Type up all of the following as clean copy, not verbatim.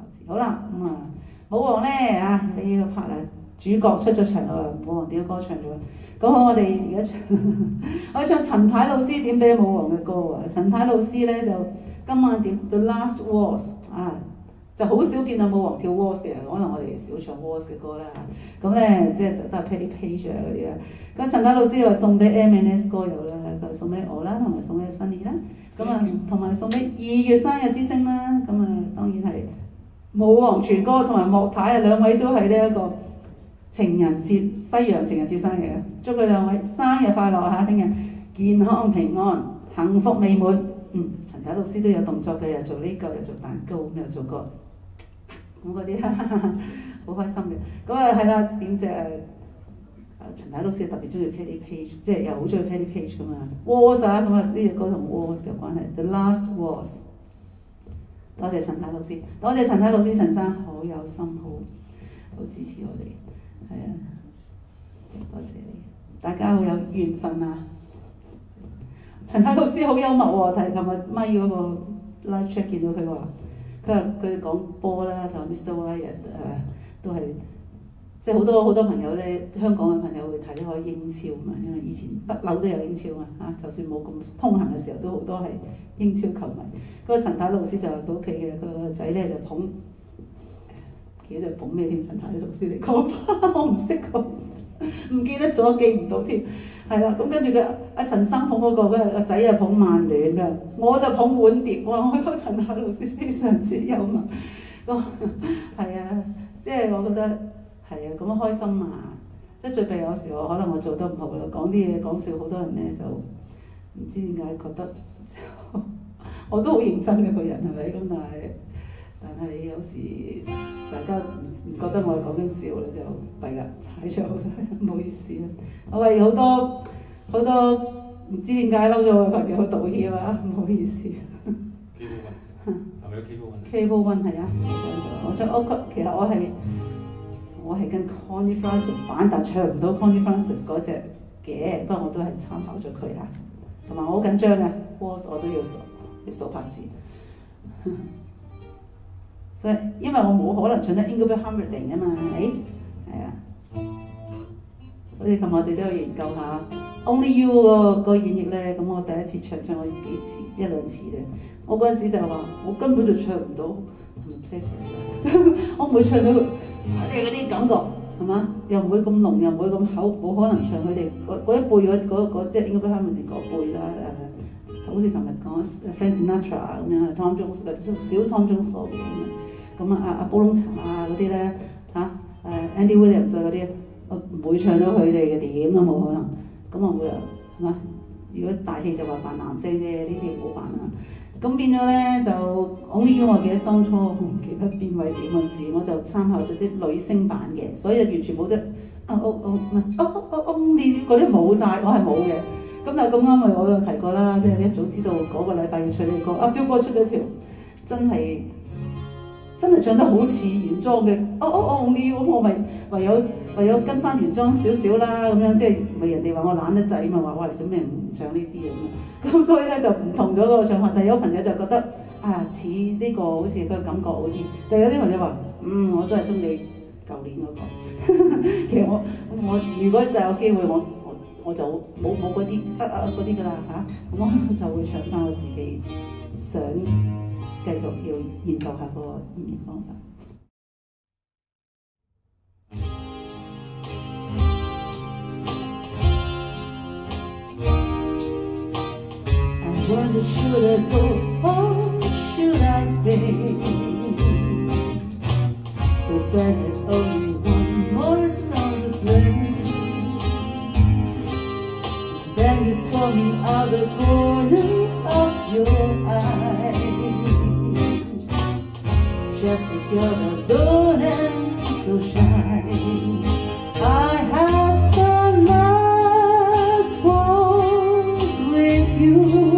字。好啦，舞王呢呢個 part 主角出咗場啦，舞王點歌唱咗。咁好，我哋而家唱我唱陳太老師點俾舞王嘅歌喎。陳太老師呢就今晚點 The Last Waltz 就好少見到舞王跳 waltz 嘅，可能我哋少唱 waltz 嘅歌啦。咁呢，即係都係 Paddy Page 嗰啲啊。咁陳太老師話送俾 M&S 歌友啦，佢送俾我啦，同埋送俾 Sunny 啦。咁同埋送俾2月生日之星啦。咁當然係舞王全哥同埋莫太兩位都係呢一個情人節西洋情人節生日嘅，祝佢兩位生日快樂嚇！聽日健康平安、幸福美滿。陳太老師都有動作嘅，又做呢個，又做蛋糕，又做個咁嗰啲，好開心嘅。咁係啦，點謝陳太老師特別中意 Paddy Page， 即係又好中意 Paddy Page 噶嘛。Waltz 咁呢隻歌同 Waltz 有關係。The Last Waltz。多謝陳太老師，多謝陳太老師，陳生好有心，好支持我哋。係啊，多謝你，大家好有緣分啊！陳太老師好幽默喎，睇琴日咪嗰個 live check 見到佢話，佢講波啦，同 Mr. Wyatt 都係即係好多朋友咧，香港嘅朋友會睇開英超嘛，因為以前不嬲都有英超嘛就算冇咁通行嘅時候，都好多係英超球迷。嗰個陳太老師就到屋企嘅，佢個仔咧就捧。記得捧咩添？陳太老師嚟講，我唔識佢，唔記得咗，記唔到添。係啦，咁跟住佢阿陳生捧嗰個，個仔又捧曼聯嘅，我就捧碗碟。哇！我覺得陳太老師非常之幽默。係啊，即係我覺得係啊，咁開心啊！即係最弊有時候可能我做得唔好啦，講啲嘢講笑，好多人咧就唔知點解覺得我都好認真嘅個人係咪？咁但係有時大家唔覺得我係講緊笑咧，就弊啦，踩咗好多人，唔好意思啊！我為好多唔知點解嬲咗我嘅朋友道歉啊，唔好意思。係咪有 Cable One 係啊，其實我係跟 Connie Francis 版，但唱唔到 Connie Francis 嗰隻嘅，不過我都係參考咗佢嚇。同埋我好緊張嘅 Waltz 我都要數拍子。所以因為我冇可能唱得 Engelbert Humperdinck 啊嘛，係啊，好似琴日我哋都有研究下 Only You 個演繹咧，咁我第一次唱過幾次1-2次咧，我嗰陣時就話我根本就唱唔到，我唔會唱到佢哋嗰啲感覺係嘛，又唔會咁濃，又唔會咁厚，冇可能唱佢哋嗰一輩嗰即係 Engelbert Humperdinck 嗰輩啦好似琴日講 Frank Sinatra 咁樣 ，Tom Jones 小 Tom Jones 嗰邊咁阿煲窿茶嗰啲咧Andy Williams 嗰啲，我唔會唱到佢哋嘅點都冇可能。咁我會係嘛？如果大戲就話扮男聲啫，呢啲唔好扮啦。咁變咗咧就Only You，我記得當初我唔記得邊位點嗰時，我就參考咗啲女聲版嘅，所以完全冇得Only 嗰啲冇晒，我係冇嘅。咁但係咁啱咪我有提過啦，即係一早知道嗰個禮拜要唱呢個歌，阿彪哥出咗條真係唱得好似原裝嘅Only You，咁我咪唯有跟翻原裝少少啦，咁樣即係咪人哋話我懶得滯嘛，話喂做咩唔唱呢啲咁所以咧就唔同咗嗰個唱法。但係有朋友就覺得似呢個好似個感覺好啲，但係有啲朋友話我都係中意舊年嗰個。其實我如果就有機會我就冇嗰啲嗰啲㗎啦咁我就會唱翻我自己想繼續要研究下個演繹方法。I wonder should I go or should I stay? But then it's only one more song to play. Then you saw me out the corner of your eye. Just a girl alone and so shy. I had the last waltz with you.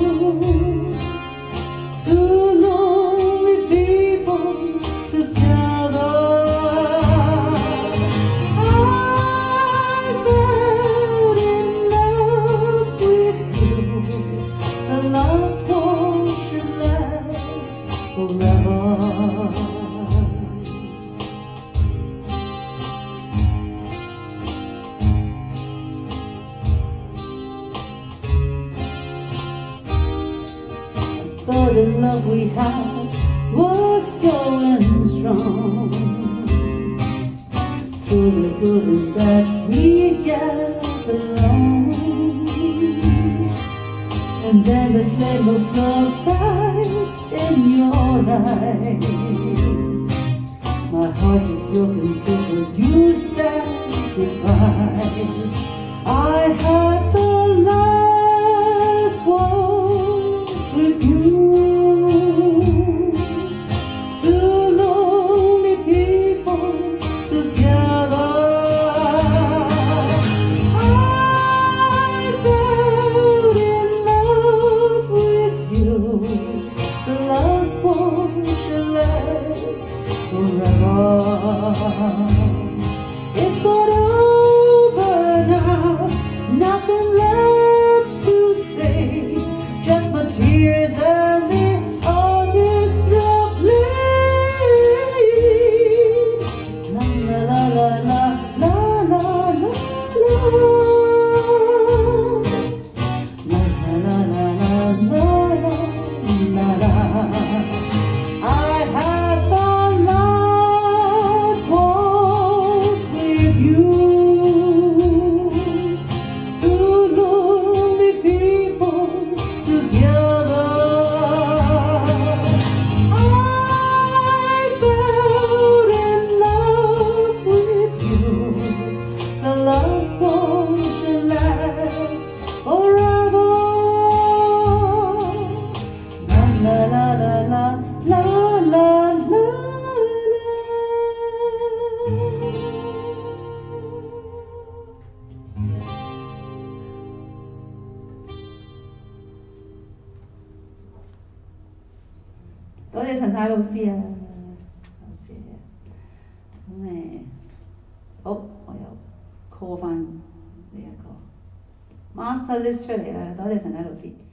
Two lonely people together. I fell in love with you. The last waltz should last forever. heart was going strong. Through the good and bad we get along. And then the flame of love died in your eyes. My heart is broken till you said goodbye. I had the last waltz with you. Two lonely people together. I fell in love with you. The last one shall last forever. It's not over now, nothing left to say, just my tears and the honest of bleed. La la la la la la la la la la la la la. I had the last waltz with you. Two lonely people together. I fell in love with you. The last one shall last forever. La la la la la la la la.多謝陳太老師啊，多謝。咁好，我又 call 翻呢一個 master list 出嚟啦，多謝陳太老師。